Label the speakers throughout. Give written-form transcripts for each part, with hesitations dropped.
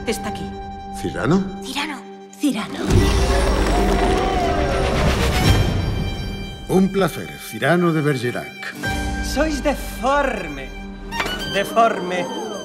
Speaker 1: Está aquí.
Speaker 2: ¿Cyrano?
Speaker 1: Cyrano.
Speaker 2: Un placer, Cyrano de Bergerac.
Speaker 3: Sois deforme. Deforme.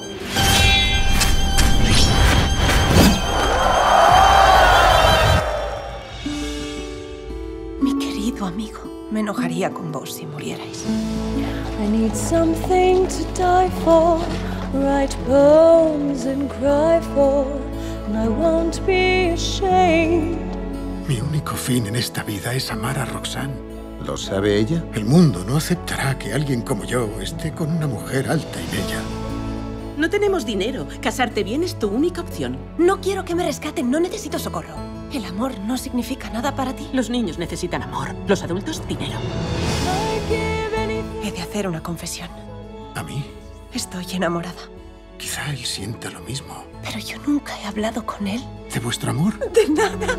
Speaker 1: Mi querido amigo, me enojaría con vos si murierais.
Speaker 4: I need something to die for, write poems and cry for, and I won't be ashamed.
Speaker 2: Mi único fin en esta vida es amar a Roxanne.
Speaker 5: ¿Lo sabe ella?
Speaker 2: El mundo no aceptará que alguien como yo esté con una mujer alta y bella.
Speaker 6: No tenemos dinero. Casarte bien es tu única opción.
Speaker 1: No quiero que me rescaten, no necesito socorro. El amor no significa nada para ti.
Speaker 6: Los niños necesitan amor. Los adultos, dinero.
Speaker 1: He de hacer una confesión.
Speaker 2: ¿A mí?
Speaker 1: Estoy enamorada.
Speaker 2: Quizá él sienta lo mismo.
Speaker 1: Pero yo nunca he hablado con él.
Speaker 2: ¿De vuestro amor?
Speaker 1: De nada.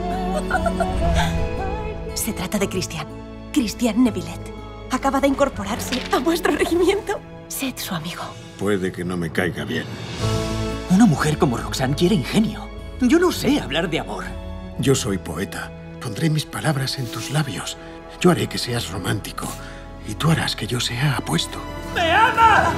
Speaker 1: Se trata de Christian. Christian Nevillet. Acaba de incorporarse a vuestro regimiento. Sed su amigo.
Speaker 2: Puede que no me caiga bien.
Speaker 3: Una mujer como Roxanne quiere ingenio. Yo no sé hablar de amor.
Speaker 2: Yo soy poeta. Pondré mis palabras en tus labios. Yo haré que seas romántico. Y tú harás que yo sea apuesto.
Speaker 3: ¡Me ama!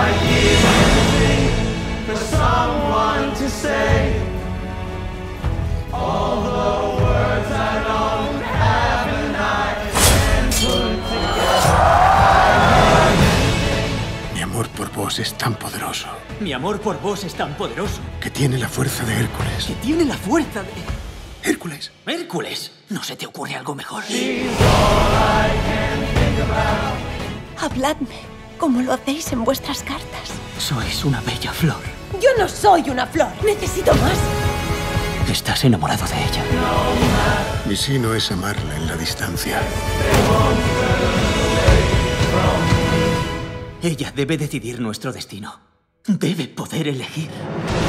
Speaker 2: Mi amor por vos es tan poderoso
Speaker 3: Mi amor por vos es tan poderoso
Speaker 2: que tiene la fuerza de Hércules.
Speaker 3: que tiene la fuerza de...
Speaker 2: ¡Hércules!
Speaker 3: ¡Hércules! ¿No se te ocurre algo mejor?
Speaker 1: Habladme, como lo hacéis en vuestras cartas.
Speaker 3: Sois una bella flor.
Speaker 1: Yo no soy una flor. Necesito más.
Speaker 3: Estás enamorado de ella.
Speaker 2: Mi sino es amarla en la distancia.
Speaker 3: Ella debe decidir nuestro destino. Debe poder elegir.